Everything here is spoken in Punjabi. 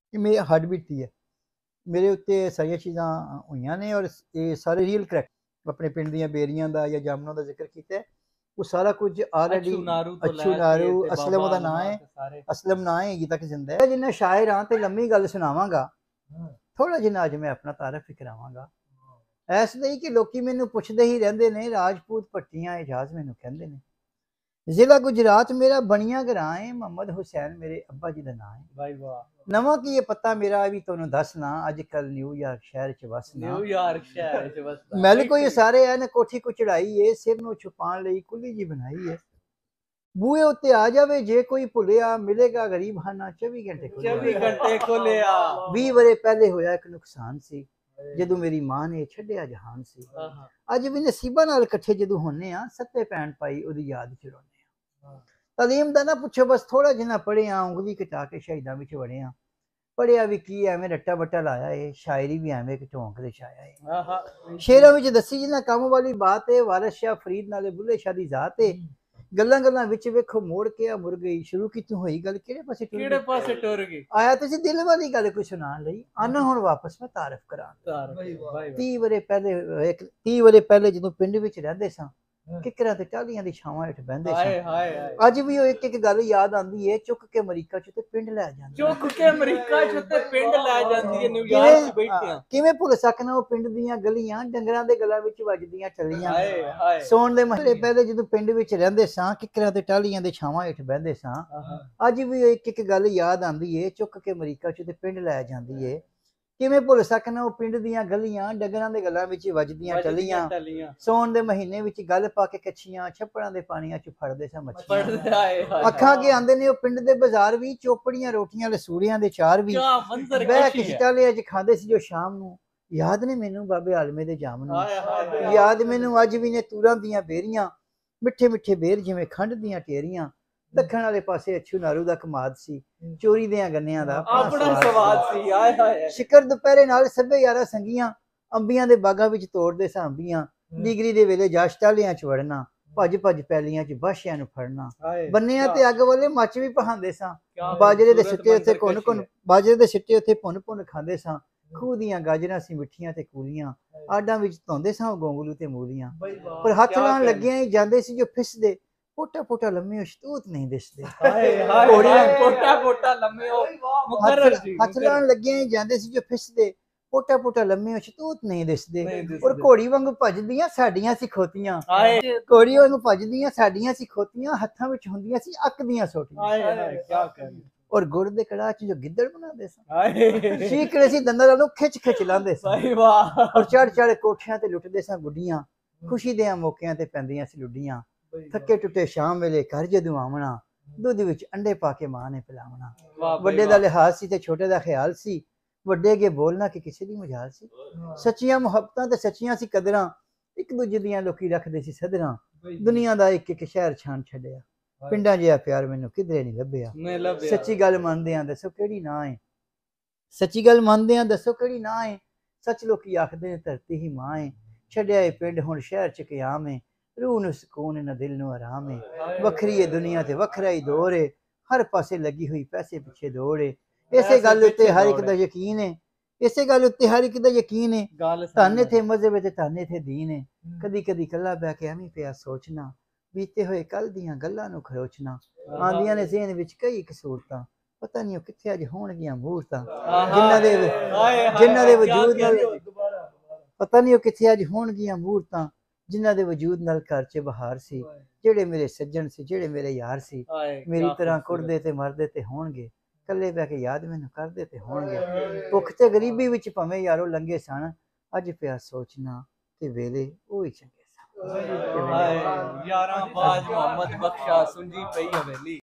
ਇਹ ਮੇਰੀ ਹੱਡ ਬੀਤੀ ਹੈ। ਮੇਰੇ ਉੱਤੇ ਸਾਰੀਆਂ ਚੀਜ਼ਾਂ ਹੋਈਆਂ ਨੇ ਔਰ ਇਹ ਸਾਰੇ ਰੀਅਲ ਕਰੈਕਟ ਆਪਣੇ ਪਿੰਡ ਦੀਆਂ ਬੇਰੀਆਂ ਦਾ ਜਾਂ ਜਾਮਨਾਂ ਦਾ ਜ਼ਿਕਰ ਕੀਤਾ ਹੈ। ਉਹ ਸਾਰਾ ਕੁਝ ਆਲਰੇਡੀ ਅੱਛੂ ਨਾਰੂ ਅਸਲਮ ਉਹਦਾ ਨਾਂ ਹੈ, ਅਸਲਮ ਨਾਂ ਹੈ, ਅਜੇ ਤੱਕ ਜ਼ਿੰਦਾ ਹੈ। ਜਿੰਨਾ ਸ਼ਾਇਰ ਹਾਂ ਤੇ ਲੰਮੀ ਗੱਲ ਸੁਣਾਵਾਂਗਾ, ਥੋੜਾ ਜਿਹਾ ਅੱਜ ਮੈਂ ਆਪਣਾ ਤਾਰਫ ਕਰਾਵਾਂਗਾ। ਇਸ ਲਈ ਕਿ ਲੋਕੀ ਮੈਨੂੰ ਪੁੱਛਦੇ ਹੀ ਰਹਿੰਦੇ ਨੇ, ਰਾਜਪੂਤ ਭੱਟੀਆਂ ਇਜਾਜ਼ ਮੈਨੂੰ ਕਹਿੰਦੇ ਨੇ। ਜ਼ਿਲ੍ਹਾ ਗੁਜਰਾਤ ਮੇਰਾ ਬਣੀਆਂ ਗਰਾਂ ਹੈ, ਮੁਹੰਮਦ ਹੁਸੈਨ ਮੇਰੇ ਅੱਬਾ ਜੀ ਦਾ ਨਾਂ ਹੈ। ਭਾਈ ਵਾਹ। ਨਵਾਂ ਕੀ ਇਹ ਪਤਾ ਮੇਰਾ ਵੀ ਤੁਹਾਨੂੰ ਦੱਸਣਾ, ਅੱਜ ਕੱਲ ਨਿਊਯਾਰਕ ਸ਼ਹਿਰ ਚ ਵਸਣਾ। ਨਿਊਯਾਰਕ ਸ਼ਹਿਰ ਚ ਵਸਦਾ ਮੈਲ ਕੋਈ ਸਾਰੇ ਐ ਨੇ ਕੋਠੀ ਕੋ ਚੜਾਈ ਏ, ਸਿਰ ਨੂੰ ਛੁਪਾਉਣ ਲਈ ਕੁੱਲੀ ਜੀ ਬਣਾਈ ਏ। ਬੂਹੇ ਉੱਤੇ ਆ ਜਾਵੇ ਜੇ ਕੋਈ ਭੁੱਲਿਆ, ਮਿਲੇਗਾ ਗਰੀਬ ਖਾਨਾ 24 ਘੰਟੇ ਖੁੱਲਿਆ। 24 ਘੰਟੇ ਖੁੱਲਿਆ। 20 ਵਰੇ ਪਹਿਲੇ ਹੋਇਆ ਇੱਕ ਨੁਕਸਾਨ ਸੀ, ਜਦੋਂ ਮੇਰੀ ਮਾਂ ਨੇ ਛੱਡਿਆ ਜਹਾਨ ਸੀ। ਅੱਜ ਵੀ ਨਸੀਬਾਂ ਨਾਲ ਇਕੱਠੇ ਜਦੋਂ ਹੁੰਨੇ ਆ, ਸੱਤੇ ਭੈਣ ਭਾਈ ਉਹਦੀ ਯਾਦ ਚ ਰੋਨੇ ਆ। ਤਾਲੀਮ ਦਾ ਨਾ ਪੁੱਛੋ, ਬਸ ਥੋੜਾ ਜਿਹਾ ਪੜ੍ਹਿਆ, ਉਂਗਲੀ ਕਟਾ ਕੇ ਸ਼ਹੀਦਾਂ ਵਿੱਚ ਵੜਿਆ। ਪੜ੍ਹਿਆ ਵੀ ਕੀ ਐਵੇਂ ਰੱਟਾ ਬੱਟਾ ਲਾਇਆ ਏ, ਸ਼ਾਇਰੀ ਵੀ ਐਵੇਂ ਕਿ ਢੋਂਕ ਦੇ ਛਾਇਆ ਏ। ਸ਼ੇਰਾਂ ਵਿੱਚ ਦੱਸੀ ਜਿੰਨਾ ਕੰਮ ਵਾਲੀ ਬਾਤ ਏ, ਵਾਰਿਸ ਸ਼ਾਹ ਫਰੀਦ ਨਾਲੇ ਬੁੱਲੇ ਸ਼ਾਹ ਦੀ ਜ਼ਾਤ ਏ। ਗੱਲਾਂ ਗੱਲਾਂ ਵਿੱਚ ਵੇਖੋ ਮੋੜ ਕੇ ਆ ਮੁਰ ਗਈ, ਸ਼ੁਰੂ ਕਿਤੋਂ ਹੋਈ ਗੱਲ ਕਿਹੜੇ ਪਾਸੇ ਟੁਰ ਗਈ। ਆਇਆ ਤੁਸੀਂ ਦਿਲ ਵਾਲੀ ਗੱਲ ਕੋਈ ਸੁਣਾਉਣ ਲਈ, ਆਨਾ ਹੁਣ ਵਾਪਸ ਮੈਂ ਤਾਰਫ ਕਰਾਂ। 30 ਵਰੇ ਪਹਿਲੇ ਜਦੋਂ ਪਿੰਡ ਵਿੱਚ ਰਹਿੰਦੇ ਸਾਂ, ਕਿਕਰਾਂ ਤੇ ਟਾਹਲੀਆਂ ਦੀ ਛਾਵਾਂ ਹੇਠ ਬਹਿੰਦੇ ਸਾਂ। ਅੱਜ ਵੀ ਉਹ ਇੱਕ ਇੱਕ ਗੱਲ ਯਾਦ ਆਉਂਦੀ ਏ, ਚੁੱਕ ਕੇ ਅਮਰੀਕਾ ਚ ਤੇ ਪਿੰਡ ਲੈ ਜਾਂਦੀ। ਚੁੱਕ ਕੇ ਅਮਰੀਕਾ ਚ ਤੇ ਪਿੰਡ ਲੈ ਜਾਂਦੀ ਏ, ਨਿਊਯਾਰਕ ਚ ਬੈਠਿਆਂ। ਕਿਵੇਂ ਭੁੱਲ ਸਕਣਾ ਉਹ ਪਿੰਡ ਦੀਆਂ ਗਲੀਆਂ, ਡੰਗਰਾਂ ਦੇ ਗਲਾਂ ਵਿੱਚ ਵੱਜਦੀਆਂ ਚੱਲੀਆਂ। ਸੌਣ ਦੇ ਮਹੀਨੇ ਪਹਿਲੇ ਜਦੋਂ ਪਿੰਡ ਵਿੱਚ ਰਹਿੰਦੇ ਸਾਂ, ਕਿਕਰਾਂ ਤੇ ਟਾਹਲੀਆਂ ਦੇ ਛਾਵਾਂ ਹੇਠ ਬਹਿੰਦੇ ਸਾਂ। ਅੱਜ ਵੀ ਉਹ ਇੱਕ ਇੱਕ ਗੱਲ ਯਾਦ ਆਉਂਦੀ ਏ, ਚੁੱਕ ਕੇ ਅਮਰੀਕਾ ਚ ਤੇ ਪਿੰਡ ਲੈ ਜਾਂਦੀ ਏ। ਕਿਵੇਂ ਭੁੱਲ ਸਕਣਾ ਉਹ ਪਿੰਡ ਦੀਆਂ ਗਲੀਆਂ, ਡੰਗਰਾਂ ਦੇ ਗਲਾਂ ਵਿੱਚ ਵੱਜਦੀਆਂ ਟੱਲੀਆਂ। ਸੌਣ ਦੇ ਮਹੀਨੇ ਵਿੱਚ ਗੱਲ ਪਾ ਕੇ ਕੱਛੀਆਂ, ਛੱਪੜਾਂ ਦੇ ਪਾਣੀਆਂ ਚ ਫੜਦੇ ਸਾਂ ਮੱਛੀਆਂ। ਅੱਖਾਂ ਅੱਗੇ ਆਉਂਦੇ ਨੇ ਉਹ ਪਿੰਡ ਦੇ ਬਾਜ਼ਾਰ ਵੀ, ਚੋਪੜੀਆਂ ਰੋਟੀਆਂ ਲਸੂੜੀਆਂ ਦੇ ਚਾਰ ਵੀ। ਬਹਿ ਕੇ ਛਟਾਲੇ ਅੱਜ ਖਾਂਦੇ ਸੀ ਜੋ ਸ਼ਾਮ ਨੂੰ। ਯਾਦ ਨੇ ਮੈਨੂੰ ਬਾਬੇ ਆਲਮੇ ਦੇ ਜਾਮ ਨੂੰ, ਯਾਦ ਮੈਨੂੰ ਅੱਜ ਵੀ ਨੇ ਤੂਰਾਂ ਦੀਆਂ ਬੇਰੀਆਂ, ਮਿੱਠੇ ਮਿੱਠੇ ਬੇਰ ਜਿਵੇਂ ਖੰਡ ਦੀਆਂ ਟੇਰੀਆਂ। ਦੱਖਣ ਵਾਲੇ ਪਾਸੇ ਅੱਛੂ ਨਾਰੂ ਦਾ ਕਮਾਦ ਸੀ, ਚੋਰੀ ਦਿਆਂ ਗੰਨਿਆਂ ਦਾ ਆਪਣਾ ਸਵਾਦ ਸੀ। ਆਏ ਹਾਏ। ਸ਼ਿਕਰ ਦੁਪਹਿਰੇ ਨਾਲ ਸਭੇ ਯਾਰਾਂ ਸੰਗੀਆਂ, ਅੰਬੀਆਂ ਦੇ ਬਾਗਾਂ ਵਿੱਚ ਤੋੜਦੇ ਸਾਂ ਅੰਬੀਆਂ। ਡਿਗਰੀ ਦੇ ਵੇਲੇ ਜਾ ਛਟਾਲਿਆਂ ਚ ਵੜਨਾ, ਭੱਜ ਭੱਜ ਪੈਲੀਆਂ ਚ ਬਾਸ਼ਿਆਂ ਨੂੰ ਫੜਨਾ। ਬੰਨਿਆਂ ਤੇ ਅੱਗ ਵਾਲੇ ਮੱਚ ਵੀ ਪਹਾਉਂਦੇ ਸਾਂ, ਬਾਜਰੇ ਦੇ ਸਿੱਟੇ ਉੱਤੇ ਭੁੰਨ ਭੁੰਨ ਖਾਂਦੇ ਸਾਂ। ਖੂਹ ਦੀਆਂ ਗਾਜਰਾਂ ਸੀ ਮਿੱਠੀਆਂ ਤੇ ਕੂਲੀਆਂ, ਆਡਾਂ ਵਿੱਚ ਧੋਂਦੇ ਸਾਂ ਗੋਂਗਲੂ ਤੇ ਮੂਲੀਆਂ। ਪਰ ਹੱਥ ਲਾਉਣ ਲੱਗਿਆਂ ਹੀ ਜਾਂਦੇ ਸੀ ਜੋ ਫਿਸਦੇ, ਪੋਟਾ ਪੋਟਾ ਲੰਮੇ ਸ਼ਤੂਤ ਨਹੀਂ ਦਿਸਦੇ। ਹੱਥ ਲਾਉਣ ਲੱਗਿਆਂ ਹੀ ਜਾਂਦੇ ਸੀ ਜੋ ਫਿਸਦੇ, ਪੋਟਾ ਪੋਟਾ ਲੰਮੇ ਸ਼ਤੂਤ ਨਹੀਂ ਦਿਸਦੇ। ਔਰ ਘੋੜੀ ਵਾਂਗੂ ਭੱਜਦੀਆਂ ਸਾਡੀਆਂ ਸੀ ਖੋਤੀਆਂ, ਘੋੜੀ ਵਾਂਗੂ ਭੱਜਦੀਆਂ ਸਾਡੀਆਂ ਸੀ ਖੋਤੀਆਂ। ਹੱਥਾਂ ਵਿੱਚ ਹੁੰਦੀਆਂ ਸੀ ਅੱਕ ਦੀਆਂ ਸੋਟੀਆਂ। ਔਰ ਗੁੜ ਦੇ ਕੜਾਹ ਚ ਜੋ ਗਿੱਦੜ ਬਣਾਉਂਦੇ ਸਾਂ, ਸ਼ੀਕੜੇ ਸੀ ਦੰਦਾਂ ਨੂੰ ਖਿੱਚ ਖਿੱਚ ਲਾਉਂਦੇ ਸਾਂ। ਔਰ ਚੜ ਚੜ ਕੋਠਿਆਂ ਤੇ ਲੁੱਟਦੇ ਸਾਂ ਗੁੱਡੀਆਂ, ਖੁਸ਼ੀ ਦੇ ਮੌਕਿਆਂ ਤੇ ਪੈਂਦੀਆਂ ਸੀ ਲੁੱਡੀਆਂ। ਥੱਕੇ ਟੁੱਟੇ ਸ਼ਾਮ ਵੇਲੇ ਘਰ ਜਦੋਂ ਆਵਣਾ, ਦੁੱਧ ਵਿੱਚ ਅੰਡੇ ਪਾ ਕੇ ਮਾਂ ਨੇ ਪਿਲਾਵਣਾ। ਵੱਡੇ ਦਾ ਲਿਹਾਜ਼ ਸੀ ਤੇ ਛੋਟੇ ਦਾ ਖਿਆਲ ਸੀ, ਵੱਡੇ ਅੱਗੇ ਬੋਲਣਾ ਕਿ ਕਿਸੇ ਦੀ ਮਜਾਲ ਸੀ। ਸੱਚੀਆਂ ਮੁਹੱਬਤਾਂ ਤੇ ਸੱਚੀਆਂ ਸੀ ਕਦਰਾਂ, ਇੱਕ ਦੂਜੇ ਦੀਆਂ ਲੋਕੀ ਰੱਖਦੇ ਸੀ ਸਦਰਾਂ। ਦੁਨੀਆ ਦਾ ਇੱਕ ਇੱਕ ਸ਼ਹਿਰ ਛਾਣ ਛੱਡਿਆ, ਪਿੰਡਾਂ ਜਿਹਾ ਪਿਆਰ ਮੈਨੂੰ ਕਿਧਰੇ ਨਹੀਂ ਲੱਭਿਆ। ਸੱਚੀ ਗੱਲ ਮੰਨਦੇ ਆਂ ਦੱਸੋ ਕਿਹੜੀ ਨਾ ਏ, ਸੱਚੀ ਗੱਲ ਮੰਨਦੇ ਆਂ ਦੱਸੋ ਕਿਹੜੀ ਨਾ ਏ। ਸੱਚ ਲੋਕੀ ਆਖਦੇ ਨੇ ਧਰਤੀ ਹੀ ਮਾਂ ਏ, ਛੱਡਿਆ ਏ ਪਿੰਡ ਹੁਣ ਸ਼ਹਿਰ ਚ ਕਿਆਮ ਏ। रूह ਨੂੰ ਸਕੂਨ ਨਾ ਦਿਲ ਨੂੰ ਆਰਾਮ ਏ, ਵੱਖਰੀ ਏ ਦੁਨੀਆ ਤੇ ਵੱਖਰਾ ਹੀ ਦੌਰ ਏ। ਹਰ ਪਾਸੇ ਲੱਗੀ ਹੋਈ ਪੈਸੇ ਪਿੱਛੇ ਦੌੜ ਏ। ਇਸੇ ਗੱਲ ਉੱਤੇ ਹਰ ਇੱਕ ਦਾ ਯਕੀਨ ਏ, ਇਸੇ ਗੱਲ ਉੱਤੇ ਹਰ ਇੱਕ ਦਾ ਯਕੀਨ ਏ। ਧੰਨ ਥੇ ਮਜ਼ਹਬ ਤੇ ਧੰਨ ਥੇ ਦੀਨ ਏ। ਕਦੀ ਕਦੀ ਕੱਲਾ ਬਹਿ ਕੇ ਐਵੇਂ ਪਿਆ ਸੋਚਣਾ, ਬੀਤੇ ਹੋਏ ਕੱਲ ਦੀਆਂ ਗੱਲਾਂ ਨੂੰ ਖਰੋਚਣਾ। ਆਂਦੀਆਂ ਨੇ ਜ਼ਿਹਨ ਵਿੱਚ ਕਈ ਕਸੂਰਤਾਂ, ਪਤਾ ਨਹੀਂ ਉਹ ਕਿੱਥੇ ਅੱਜ ਹੋਣਗੀਆਂ ਮੂਰਤਾਂ। ਜਿਨ੍ਹਾਂ ਦੇ ਵਜੂਦ ਨਾਲ ਪਤਾ ਨਹੀਂ ਉਹ ਕਿੱਥੇ ਅੱਜ ਹੋਣਗੀਆਂ ਮੂਰਤਾਂ, ਜਿਨ੍ਹਾਂ ਦੇ ਵਜੂਦ ਨਾਲ ਘਰ ਚ ਬਹਾਰ ਸੀ। ਜਿਹੜੇ ਮੇਰੇ ਸੱਜਣ ਸੀ, ਜਿਹੜੇ ਮੇਰੇ ਯਾਰ ਸੀ, ਮੇਰੀ ਤਰ੍ਹਾਂ ਕੁੜਦੇ ਤੇ ਮਰਦੇ ਤੇ ਹੋਣਗੇ। ਕੱਲੇ ਬਹਿ ਕੇ ਯਾਦ ਮੈਨੂੰ ਕਰਦੇ ਤੇ ਹੋਣਗੇ। ਭੁੱਖ ਤੇ ਗਰੀਬੀ ਵਿੱਚ ਭਾਵੇਂ ਯਾਰੋ ਲੰਘੇ ਸਨ, ਅੱਜ ਪਿਆ ਸੋਚਣਾ ਤੇ ਵੇਲੇ ਉਹ ਹੀ ਚੰਗੇ ਸਨ। ਯਾਰਾਂ ਬਾਜ ਮੁਹੰਮਦ ਬਖਸ਼ਾ ਸੁਣਜੀ ਪਈ ਹਵੇਲੀ।